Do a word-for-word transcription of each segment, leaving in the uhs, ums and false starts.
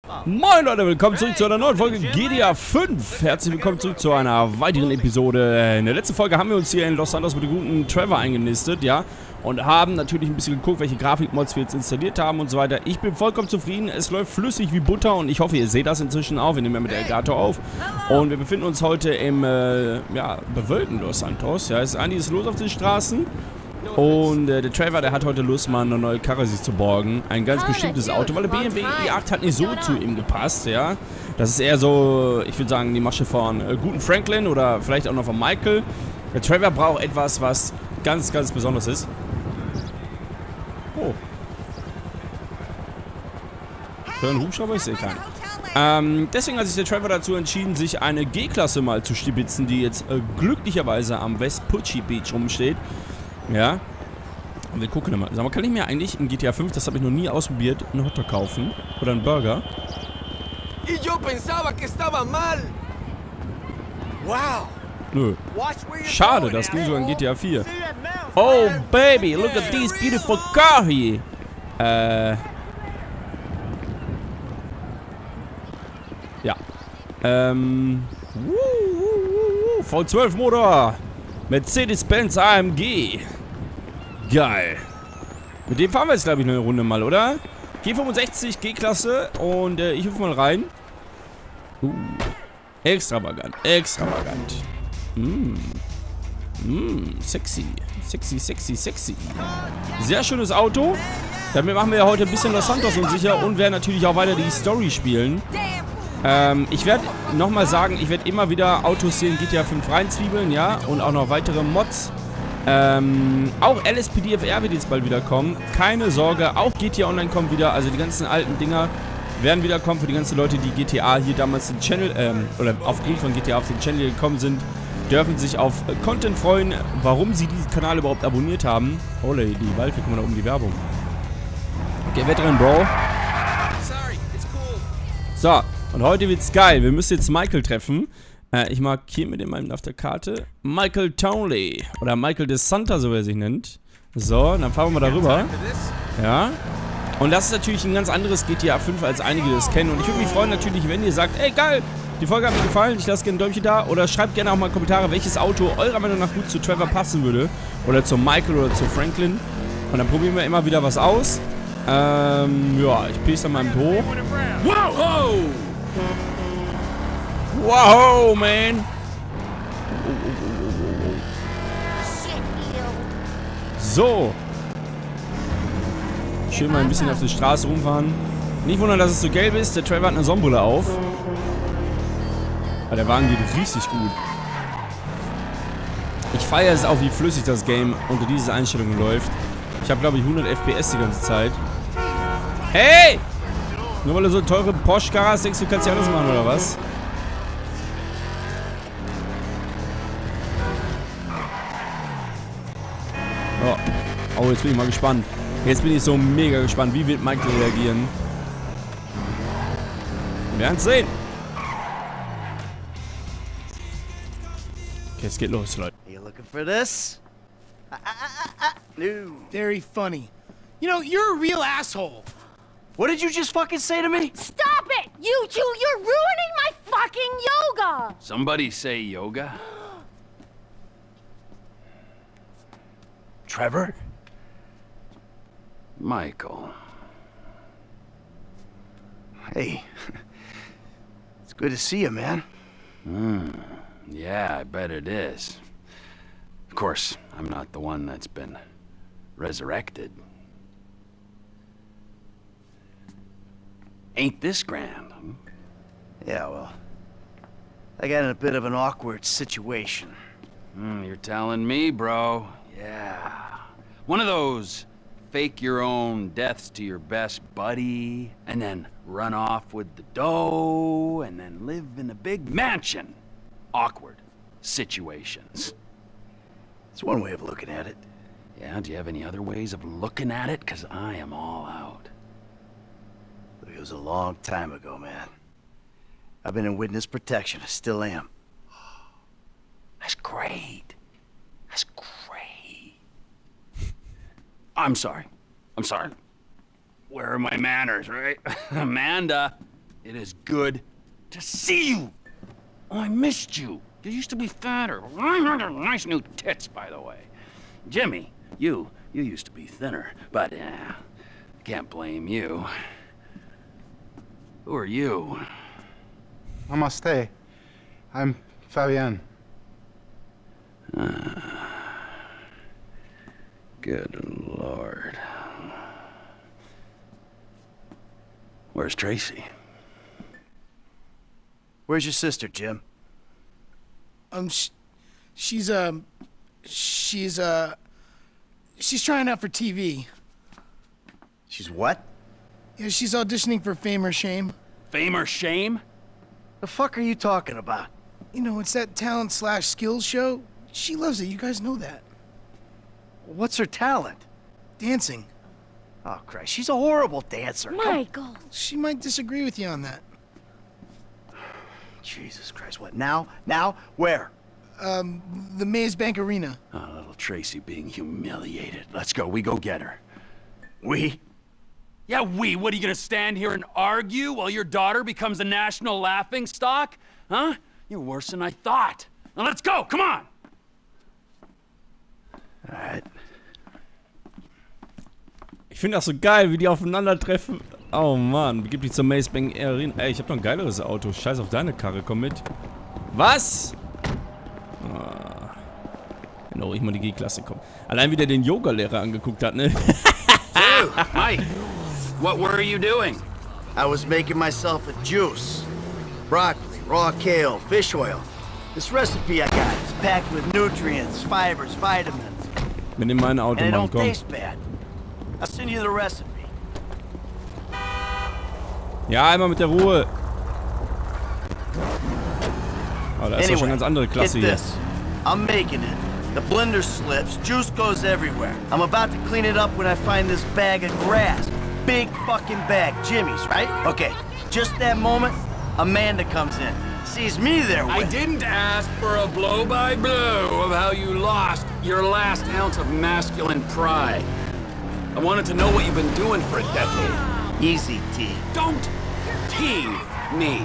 Moin Leute, willkommen zurück zu einer neuen Folge G T A fünf. Herzlich willkommen zurück zu einer weiteren Episode. In der letzten Folge haben wir uns hier in Los Santos mit dem guten Trevor eingenistet, ja. Und haben natürlich ein bisschen geguckt, welche Grafikmods wir jetzt installiert haben und so weiter. Ich bin vollkommen zufrieden, es läuft flüssig wie Butter und ich hoffe, ihr seht das inzwischen auch. Wir nehmen ja mit der Elgato auf. Und wir befinden uns heute im, äh, ja, bewölkten Los Santos. Ja, es ist einiges los auf den Straßen. Und äh, der Trevor, der hat heute Lust, mal eine neue Karre sich zu borgen. Ein ganz bestimmtes Auto, weil der B M W i acht hat nicht so zu ihm gepasst, ja. Das ist eher so, ich würde sagen, die Masche von äh, guten Franklin oder vielleicht auch noch von Michael. Der Trevor braucht etwas, was ganz, ganz besonders ist. Oh. Für einen Hubschrauber, ich sehe keinen. Ähm, deswegen hat sich der Trevor dazu entschieden, sich eine G-Klasse mal zu stibitzen, die jetzt äh, glücklicherweise am Vespucci Beach rumsteht. Ja. Und wir gucken mal. Sag mal, kann ich mir eigentlich in G T A fünf, das habe ich noch nie ausprobiert, einen Hotdog kaufen? Oder einen Burger? Wow. Nö. Schade, das ging sogar in G T A vier. Oh, baby, look at this beautiful car here. Äh. Ja. Ähm. V zwölf Motor. Mercedes-Benz A M G. Geil. Mit dem fahren wir jetzt, glaube ich, eine Runde mal, oder? G fünfundsechzig, G-Klasse. Und äh, ich rufe mal rein. Uh. Extravagant. Extravagant. Mm. Mm. Sexy. Sexy, sexy, sexy. Sehr schönes Auto. Damit machen wir ja heute ein bisschen Los Santos unsicher und werden natürlich auch weiter die Story spielen. Ähm, ich werde nochmal sagen, ich werde immer wieder Autos hier in G T A fünf reinzwiebeln, ja, und auch noch weitere Mods. Ähm, auch L S P D F R wird jetzt bald wieder kommen. Keine Sorge, auch G T A Online kommt wieder, also die ganzen alten Dinger werden wieder kommen für die ganzen Leute, die G T A hier damals den Channel, ähm, oder aufgrund von G T A auf den Channel gekommen sind, dürfen sich auf Content freuen, warum sie diesen Kanal überhaupt abonniert haben. Ole, die Waldfee, guck mal da oben die Werbung. Okay, wer drin, Bro? So. Und heute wird's geil. Wir müssen jetzt Michael treffen. Äh, ich markiere mit dem einen auf der Karte. Michael Townley. Oder Michael DeSanta, so wie er sich nennt. So, dann fahren wir mal darüber. Ja. Und das ist natürlich ein ganz anderes G T A fünf, als einige das kennen. Und ich würde mich freuen natürlich, wenn ihr sagt, ey geil, die Folge hat mir gefallen, ich lasse gerne ein Däumchen da. Oder schreibt gerne auch mal Kommentare, welches Auto eurer Meinung nach gut zu Trevor passen würde. Oder zu Michael oder zu Franklin. Und dann probieren wir immer wieder was aus. Ähm, ja, ich piece dann mal mit hoch. Wow! Wow, man! So. Schön mal ein bisschen auf die Straße rumfahren. Nicht wundern, dass es so gelb ist. Der Trevor hat eine Sonnenbrille auf. Aber der Wagen geht richtig gut. Ich feiere es auch, wie flüssig das Game unter diese Einstellungen läuft. Ich habe, glaube ich, hundert F P S die ganze Zeit. Hey! Nur weil du so teure Porsche-Karre hast, denkst du, du kannst ja alles machen, oder was? Oh. Oh, jetzt bin ich mal gespannt. Jetzt bin ich so mega gespannt. Wie wird Michael reagieren? Wir werden es sehen. Okay, es geht los, Leute. Are you looking for this? Ah, ah, ah, ah. No. Very funny. You know, you're a real asshole. What did you just fucking say to me? Stop it! You two, you're ruining my fucking yoga! Somebody say yoga? Trevor? Michael. Hey. It's good to see you, man. Hmm. Yeah, I bet it is. Of course, I'm not the one that's been resurrected. Ain't this grand? Hmm? Yeah, well, I got in a bit of an awkward situation. Mm, you're telling me, bro. Yeah. One of those fake your own deaths to your best buddy, and then run off with the dough, and then live in a big mansion. Awkward situations. It's one way of looking at it. Yeah, do you have any other ways of looking at it? Because I am all out. It was a long time ago, man. I've been in witness protection. I still am. That's great. That's great. I'm sorry. I'm sorry. Where are my manners, right? Amanda, it is good to see you. Oh, I missed you. You used to be fatter. Nice new tits, by the way. Jimmy, you, you used to be thinner, but uh, can't blame you. Who are you? Namaste. I'm Fabian. Uh, good Lord. Where's Tracy? Where's your sister, Jim? Um, sh she's, um, she's, uh, she's trying out for T V. She's what? Yeah, she's auditioning for Fame or Shame. Fame or Shame? The fuck are you talking about? You know, it's that talent slash skills show. She loves it, you guys know that. What's her talent? Dancing. Oh, Christ, she's a horrible dancer. Michael. She might disagree with you on that. Jesus Christ, what, now? Now? Where? Um, the Maze Bank Arena. Oh, little Tracy being humiliated. Let's go, we go get her. We? Yeah, we. What, are you gonna stand here and argue while your daughter becomes a national laughingstock? Huh? You're worse than I thought. Now let's go, come on! Alright. Ich finde das so geil, wie die aufeinandertreffen. Oh Mann, begib dich zur Maze Bank Arena. Ey, ich hab noch ein geileres Auto. Scheiß auf deine Karre, komm mit. Was? Ah. Genau, ich mal die G-Klasse kommen. Allein wie der den Yoga-Lehrer angeguckt hat, ne? Dude, Mike, what were you doing? I was making myself a juice. Broccoli, raw kale, fish oil. This recipe I got is packed with nutrients, fibers, vitamins. Mit in mein Auto, And it Mann, don't komm. taste bad. I'll send you the recipe. Ja, einmal mit der Ruhe. Oh, da ist Anyway, doch schon ganz andere Klasse get hier. this. I'm making it. The blender slips, juice goes everywhere. I'm about to clean it up when I find this bag of grass. Big fucking bag, Jimmy's, right? Okay, just that moment, Amanda comes in. Sees me there with I didn't ask for a blow-by-blow of how you lost your last ounce of masculine pride. I wanted to know what you've been doing for a decade. Easy, T. Don't tease me.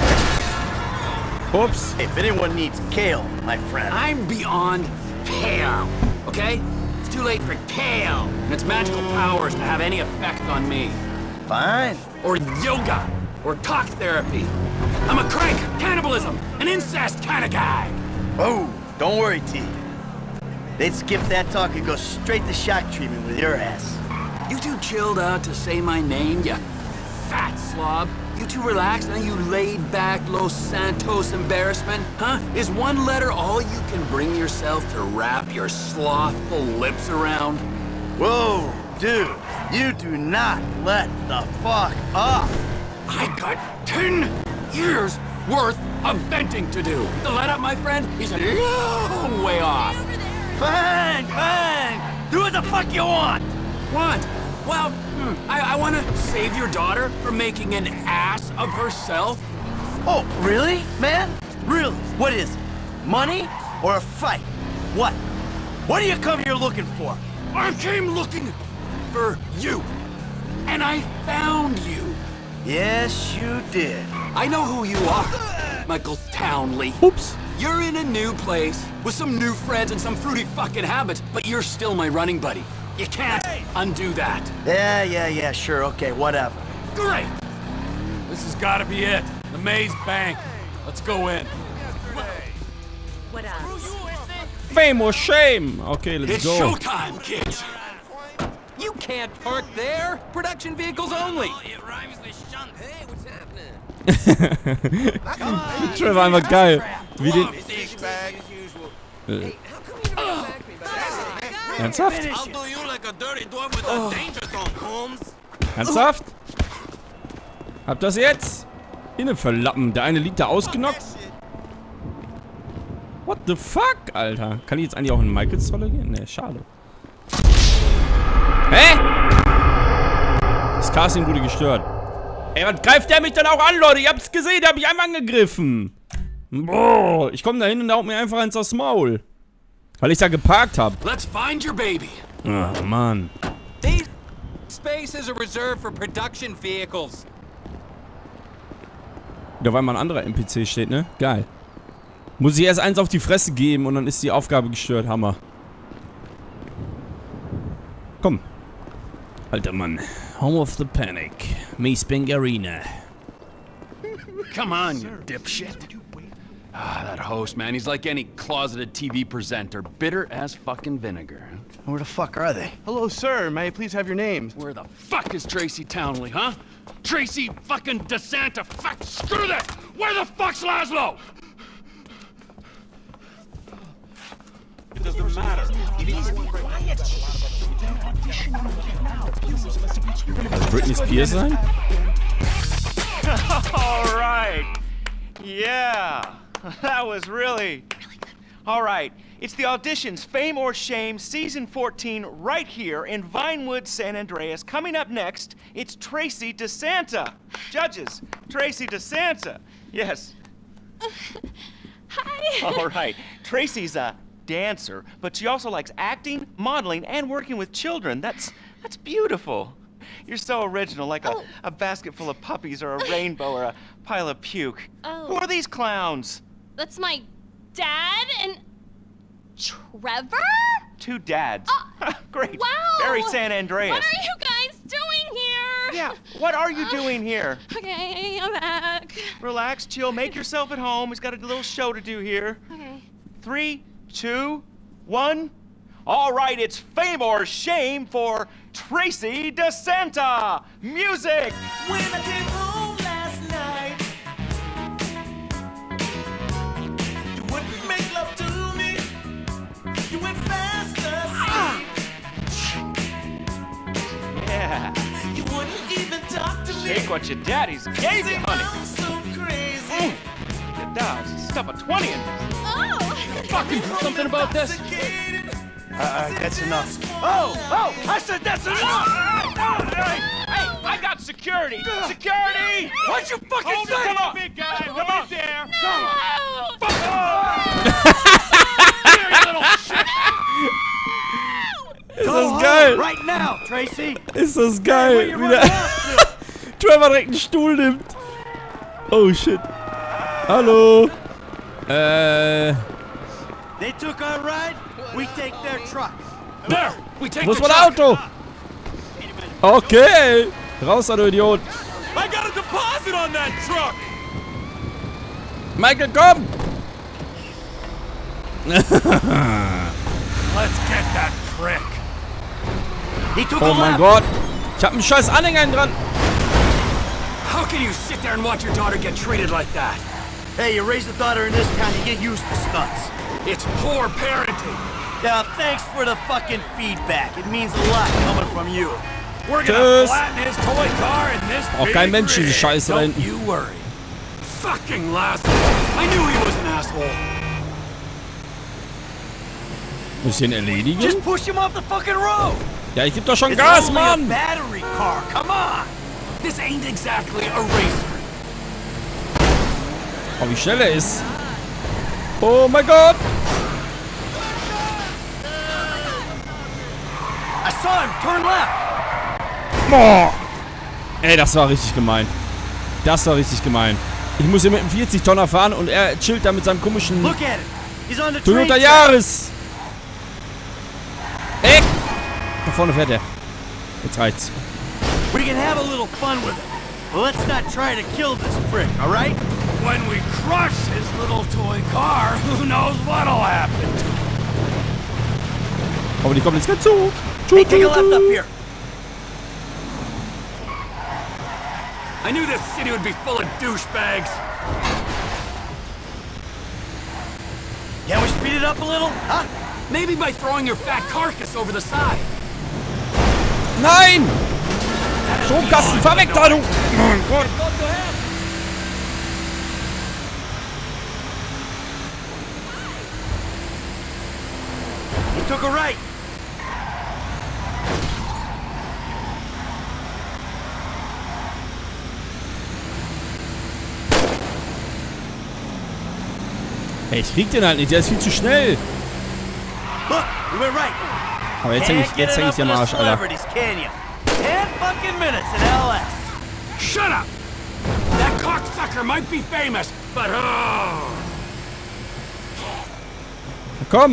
Ups. If anyone needs kale, my friend. I'm beyond kale, okay? It's too late for kale and its magical powers to have any effect on me. Fine. Or yoga, or talk therapy. I'm a crank, cannibalism, an incest kind of guy. Oh, don't worry, T. They'd skip that talk and go straight to shock treatment with your ass. You too chilled out to say my name, you fat slob? You too relaxed and you laid back Los Santos embarrassment? Huh? Is one letter all you can bring yourself to wrap your slothful lips around? Whoa, dude. You do not let the fuck up. I got ten years worth of venting to do. The let up, my friend, is a long way off. Fine, fine. Do what the fuck you want. What? Well, hmm, I, I want to save your daughter from making an ass of herself. Oh, really, man? Really? What is it? Money or a fight? What? What do you come here looking for? I came looking for you, and I found you. Yes, you did. I know who you are, Michael Townley. Oops. You're in a new place with some new friends and some fruity fucking habits, but you're still my running buddy. You can't undo that. Yeah, yeah, yeah, sure, okay, whatever. Great. This has got to be it. The Maze Bank. Let's go in. What else? Fame or Shame. Okay, let's It's go. showtime, kids. You can't park there. Production vehicles only. It rhymes with shunt. Hey, what's happening? Trevor einfach geil. Wie den... Äh, Ernsthaft? I'll do you like a dirty dwarf with a danger zone, Holmes. Ernsthaft? Habt das jetzt? Innen verlappen. Der eine liegt da ausgenockt. What the fuck, Alter? Kann ich jetzt eigentlich auch in Michaels Rolle gehen? Ne, schade. Hä? Das Casting wurde gestört. Ey, was greift der mich dann auch an, Leute? Ihr habt's gesehen, der hat mich einmal angegriffen. Boah, ich komme da hin und der haut mir einfach ins aufs Maul. Weil ich da geparkt habe. Let's find your baby. Ach, Mann. These spaces are reserved for production vehicles. Oder weil mal ein anderer N P C steht, ne? Geil. Muss ich erst eins auf die Fresse geben und dann ist die Aufgabe gestört. Hammer. Komm. Alter Mann. Home of the Panic. Miss Bengarina. Come on, you dipshit. Ah, that host, man, he's like any closeted T V presenter. Bitter as fucking vinegar. Where the fuck are they? Hello, sir. May I please have your name? Where the fuck is Tracy Townley, huh? Tracy fucking DeSanta. Fuck, screw that! Where the fuck's Laszlo? It doesn't matter. Britney Spears sein? All right. Yeah. That was really... All right. It's the auditions, Fame or Shame, season fourteen, right here in Vinewood, San Andreas. Coming up next, it's Tracy DeSanta. Judges, Tracy DeSanta. Yes. Hi. All right. Tracy's a dancer, but she also likes acting, modeling, and working with children. That's that's beautiful. You're so original, like Oh. a, a basket full of puppies or a rainbow or a pile of puke. Oh. Who are these clowns? That's my dad and Trevor? Two dads. Oh, Great. wow. Very San Andreas. What are you guys doing here? Yeah, what are you doing here? Okay, I'm back. Relax, chill, make yourself at home. He's got a little show to do here. Okay. Three, two, one. All right, it's Fame or Shame for Tracy DeSanta. Music! When I came home last night, you wouldn't make love to me. You went fast asleep. Yeah. You wouldn't even talk to me. Take what your daddy's gave you, honey. I'm so crazy. Mm. Your dog's stuff a twenty in this. Oh! Fucking do something about this. Uh, that's enough. Oh, oh, I said that's enough! Hey, hey, I got security! Security! What'd you fucking Hold say? it, Come on! big guy. Come Hold on. it there. Come on! Oh! Fuck off! Here, you little shit! Ist Go das home geil? right now, Tracy. Ist das geil? Wie der Trevor direkt einen Stuhl nimmt. Oh shit. Hallo. Äh. They took our ride, we take their truck. There! We take Wo the ist mein truck. Auto? Okay. Raus da, du Idiot. I got a deposit on that truck. Michael, komm! Let's get that prick. He took Oh a mein left. Gott. Ich hab einen scheiß Anhänger hinten dran. How can you sit there and watch your daughter get treated like that? Hey, you raise a daughter in this town, you get used to stunts. It's poor parenting. Now, thanks for the fucking feedback. It means a lot coming from you. We're gonna Tschüss. flatten his toy car in this Auch big kein Mensch, diese rig. Scheiße da Don't hinten. you worry. Fucking Laszlo. I knew he was an asshole. Muss ich den erledigen? Just push him off the fucking road. Ja, ich geb doch schon It's Gas, only a Mann! battery car. Come on. This ain't exactly a racer. Oh, wie schnell er ist. Oh mein Gott! I saw him. Turn left. Boah. Ey, das war richtig gemein. Das war richtig gemein. Ich muss hier mit einem vierzig Tonner fahren und er chillt da mit seinem komischen Look at him. He's on the train Toyota track. Yaris. Ey! Da vorne fährt er. Jetzt reicht's. We can have a little fun with him. But let's not try to kill this prick, all right? When we crush his little toy car, who knows what'll happen to him. Aber die kommen jetzt ganz zu. Hey, take a left up here. I knew this city would be full of douchebags. Can we speed it up a little? Huh? Maybe by throwing your fat carcass over the side. Nein! Stromkasten, fahr weg da, du! Oh mein Gott. He took a right. Ey, ich krieg den halt nicht, der ist viel zu schnell. Look, we went right. Aber jetzt häng ich, jetzt häng ich dir am Arsch, Alter. Celebrities, can you? Ten fucking minutes in L S. Shut up! That cocksucker sucker might be famous, but oh. Komm!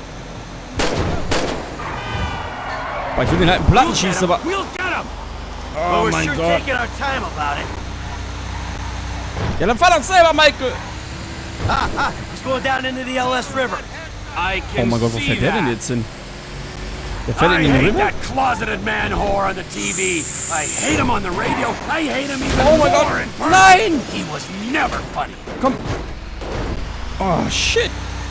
Boah, ich will den halt einen Platten schießen, aber... We'll get him. Well, Oh we're mein sure Gott. taking our time about it. Ja, dann fahr doch selber, Michael! Ah, ah, he's going down into the L S River. I Oh can mein Gott, wo see fährt der denn that. jetzt hin? Der fährt I in den hate River? that closeted man whore on the T V. I hate him on the radio. I hate him even Oh mein more Gott! in person. Nein! He was never funny. Komm! Oh, shit!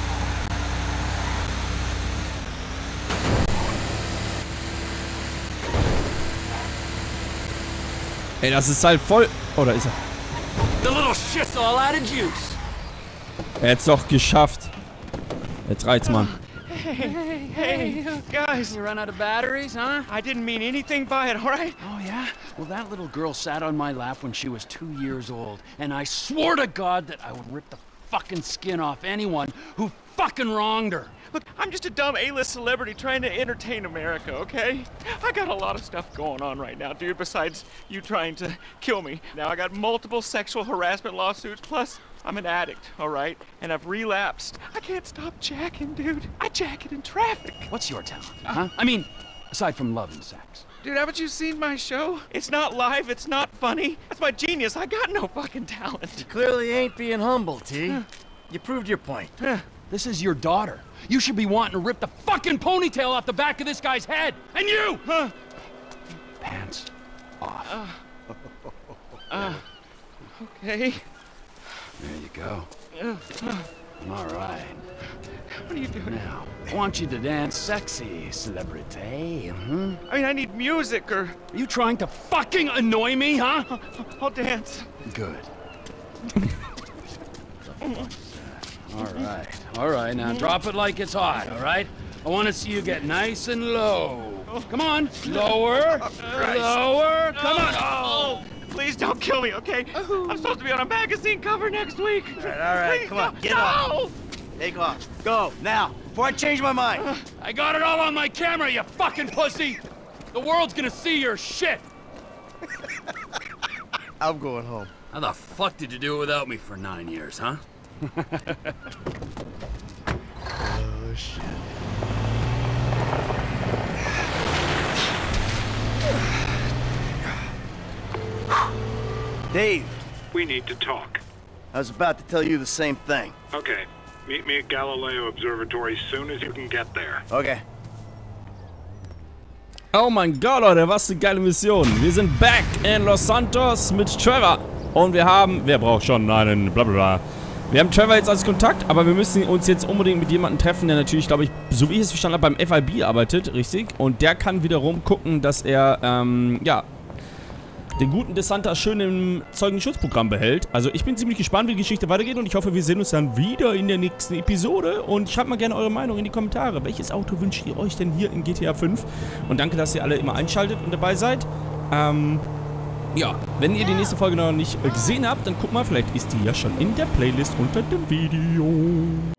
Ey, das ist halt voll... Oh, da ist er. The little shit's all out of juice. Er hat's doch geschafft. Jetzt reicht's, Mann. Hey, hey, guys. You run out of batteries, huh? I didn't mean anything by it, all right? Oh, yeah? Well, that little girl sat on my lap when she was two years old, and I swore to God that I would rip the fucking skin off anyone who fucking wronged her. Look, I'm just a dumb A-list celebrity trying to entertain America, okay? I got a lot of stuff going on right now, dude, besides you trying to kill me. Now I got multiple sexual harassment lawsuits, plus I'm an addict, all right? And I've relapsed. I can't stop jacking, dude. I jack it in traffic. What's your talent, huh? I mean, aside from love and sex. Dude, haven't you seen my show? It's not live, it's not funny. That's my genius. I got no fucking talent. Clearly ain't being humble, T. You proved your point. This is your daughter. You should be wanting to rip the fucking ponytail off the back of this guy's head. And you! Huh? Pants off. Uh, uh, okay. There you go. Uh, All right. what are you doing? Now, I want you to dance sexy, celebrity. Hmm? I mean, I need music or... Are you trying to fucking annoy me, huh? I'll dance. Good. All right, all right. Now drop it like it's hot, all right? I want to see you get nice and low. Come on, lower, lower. Come on. Oh, please don't kill me, okay? I'm supposed to be on a magazine cover next week. All right, all right, Please, come on, no, get no. off. Take off. Go, now, before I change my mind. I got it all on my camera, you fucking pussy. The world's gonna see your shit. I'm going home. How the fuck did you do it without me for nine years, huh? Oh, shit. Dave, We need to talk. I was about to tell you the same thing. Okay. Meet me at Galileo Observatory as soon as you can get there. Okay. Oh mein Gott, Leute, was eine geile Mission. Wir sind back in Los Santos mit Trevor. Und wir haben... Wer braucht schon einen... Blablabla. Wir haben Trevor jetzt als Kontakt, aber wir müssen uns jetzt unbedingt mit jemandem treffen, der natürlich, glaube ich, so wie ich es verstanden habe, beim F I B arbeitet, richtig? Und der kann wiederum gucken, dass er, ähm, ja... den guten DeSanta schön im Zeugenschutzprogramm behält. Also ich bin ziemlich gespannt, wie die Geschichte weitergeht und ich hoffe, wir sehen uns dann wieder in der nächsten Episode. Und schreibt mal gerne eure Meinung in die Kommentare. Welches Auto wünscht ihr euch denn hier in G T A fünf? Und danke, dass ihr alle immer einschaltet und dabei seid. Ähm, ja, wenn ihr die nächste Folge noch nicht gesehen habt, dann guckt mal, vielleicht ist die ja schon in der Playlist unter dem Video.